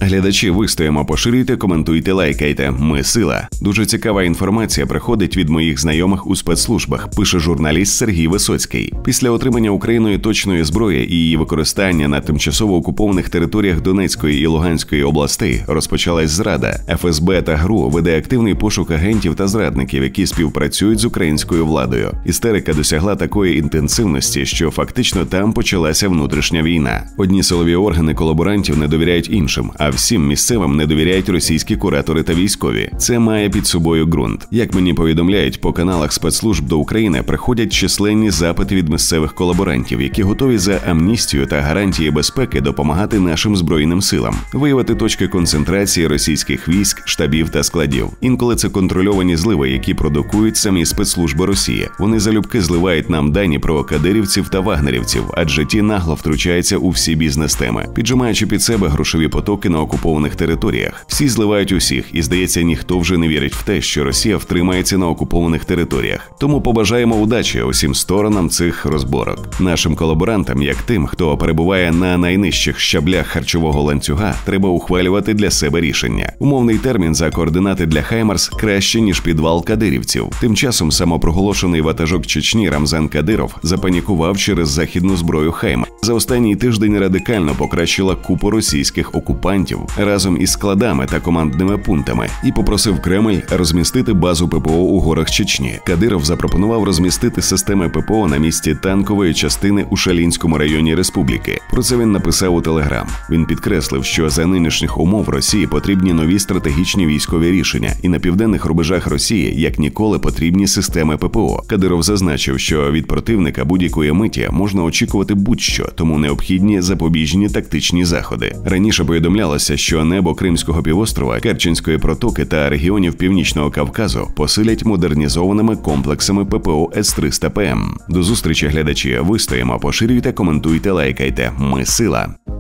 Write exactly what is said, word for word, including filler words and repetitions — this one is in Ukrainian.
Глядачі, вистоїмо, поширюйте, коментуйте, лайкайте. Ми сила. Дуже цікава інформація приходить від моїх знайомих у спецслужбах, пише журналіст Сергій Висоцький. Після отримання Україною точної зброї і її використання на тимчасово окупованих територіях Донецької і Луганської областей розпочалась зрада. еф ес бе та ГРУ веде активний пошук агентів та зрадників, які співпрацюють з українською владою. Істерика досягла такої інтенсивності, що фактично там почалася внутрішня війна. Одні силові органи колаборантів не довіряють іншим, а всім місцевим не довіряють російські куратори та військові. Це має під собою ґрунт. Як мені повідомляють, по каналах спецслужб до України приходять численні запити від місцевих колаборантів, які готові за амністію та гарантії безпеки допомагати нашим збройним силам, виявити точки концентрації російських військ, штабів та складів. Інколи це контрольовані зливи, які продукують самі спецслужби Росії. Вони залюбки зливають нам дані про кадирівців та вагнерівців, адже ті нагло втручаються у всі бізнес-теми, піджимаючи під себе грошові потоки на окупованих територіях. Всі зливають усіх, і, здається, ніхто вже не вірить в те, що Росія втримається на окупованих територіях. Тому побажаємо удачі усім сторонам цих розборок. Нашим колаборантам, як тим, хто перебуває на найнижчих щаблях харчового ланцюга, треба ухвалювати для себе рішення. Умовний термін за координати для Хаймарс краще, ніж підвал кадирівців. Тим часом самопроголошений ватажок Чечні Рамзан Кадиров запанікував через західну зброю Хаймарс. За останній тиждень радикально покращила купу російських окупантів разом із складами та командними пунктами і попросив Кремль розмістити базу ППО у горах Чечні. Кадиров запропонував розмістити системи ППО на місці танкової частини у Шалінському районі республіки. Про це він написав у Телеграм. Він підкреслив, що за нинішніх умов Росії потрібні нові стратегічні військові рішення, і на південних рубежах Росії як ніколи потрібні системи ППО. Кадиров зазначив, що від противника будь-якої миті можна очікувати будь-що, тому необхідні запобіжні тактичні заходи. Раніше повідомлялося, що небо Кримського півострова, Керченської протоки та регіонів Північного Кавказу посилять модернізованими комплексами ППО С триста П М. До зустрічі, глядачі. Вистоїмо, поширюйте, коментуйте, лайкайте. Ми сила.